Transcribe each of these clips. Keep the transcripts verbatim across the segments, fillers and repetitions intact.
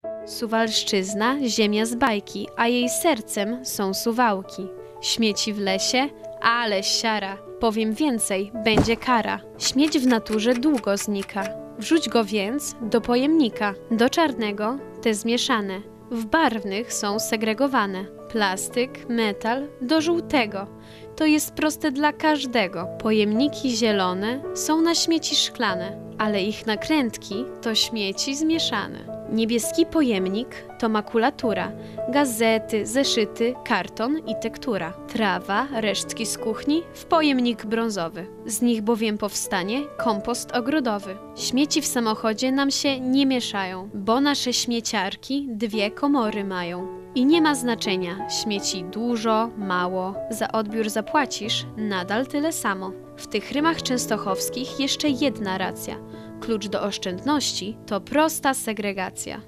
Suwalszczyzna, ziemia z bajki, a jej sercem są Suwałki. Śmieci w lesie, ale siara. Powiem więcej, będzie kara. Śmieć w naturze długo znika. Wrzuć go więc do pojemnika. Do czarnego te zmieszane. W barwnych są segregowane. Plastyk, metal do żółtego. To jest proste dla każdego. Pojemniki zielone są na śmieci szklane, ale ich nakrętki to śmieci zmieszane. Niebieski pojemnik to makulatura, gazety, zeszyty, karton i tektura. Trawa, resztki z kuchni w pojemnik brązowy. Z nich bowiem powstanie kompost ogrodowy. Śmieci w samochodzie nam się nie mieszają, bo nasze śmieciarki dwie komory mają. I nie ma znaczenia, śmieci dużo, mało, za odbiór zapłacisz nadal tyle samo. W tych rymach częstochowskich jeszcze jedna racja. Klucz do oszczędności to prosta segregacja.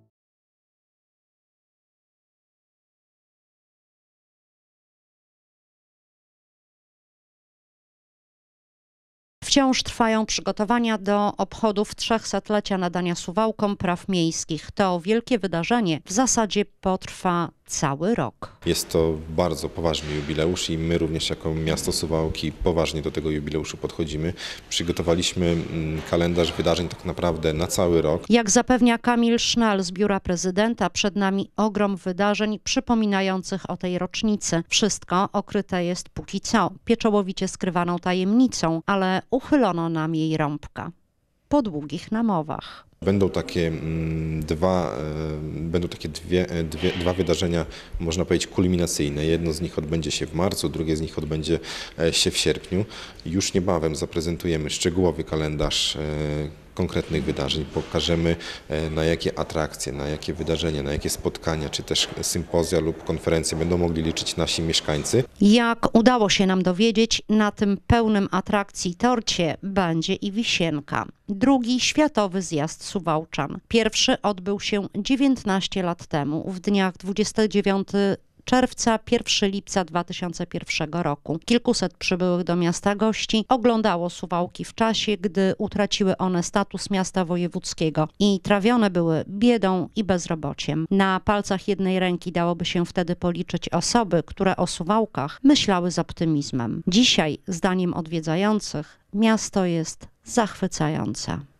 Wciąż trwają przygotowania do obchodów trzysetlecia nadania Suwałkom praw miejskich. To wielkie wydarzenie w zasadzie potrwa cały rok. Jest to bardzo poważny jubileusz i my również jako miasto Suwałki poważnie do tego jubileuszu podchodzimy. Przygotowaliśmy kalendarz wydarzeń tak naprawdę na cały rok. Jak zapewnia Kamil Sznal z biura prezydenta, przed nami ogrom wydarzeń przypominających o tej rocznicy. Wszystko okryte jest póki co pieczołowicie skrywaną tajemnicą, ale uchylono nam jej rąbka po długich namowach. Będą takie mm, dwa, y, będą takie dwie, dwie, dwa wydarzenia, można powiedzieć, kulminacyjne. Jedno z nich odbędzie się w marcu, drugie z nich odbędzie się w sierpniu. Już niebawem zaprezentujemy szczegółowy kalendarz y, konkretnych wydarzeń. Pokażemy, na jakie atrakcje, na jakie wydarzenia, na jakie spotkania, czy też sympozja lub konferencje będą mogli liczyć nasi mieszkańcy. Jak udało się nam dowiedzieć, na tym pełnym atrakcji torcie będzie i wisienka. Drugi światowy zjazd Suwałczan. Pierwszy odbył się dziewiętnaście lat temu, w dniach dwudziestego dziewiątego czerwca do pierwszego lipca dwa tysiące pierwszego roku. Kilkuset przybyłych do miasta gości oglądało Suwałki w czasie, gdy utraciły one status miasta wojewódzkiego i trawione były biedą i bezrobociem. Na palcach jednej ręki dałoby się wtedy policzyć osoby, które o Suwałkach myślały z optymizmem. Dzisiaj, zdaniem odwiedzających, miasto jest zachwycające.